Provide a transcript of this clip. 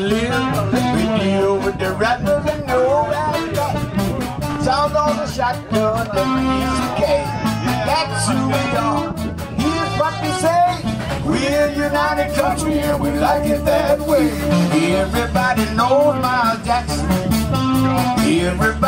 live. We deal with the rattlers and no rattle. Sound on the shotgun, the PCK. That's who we are. Here's what we say. We're a united country and we like it that way. Everybody knows Miles Jackson. Everybody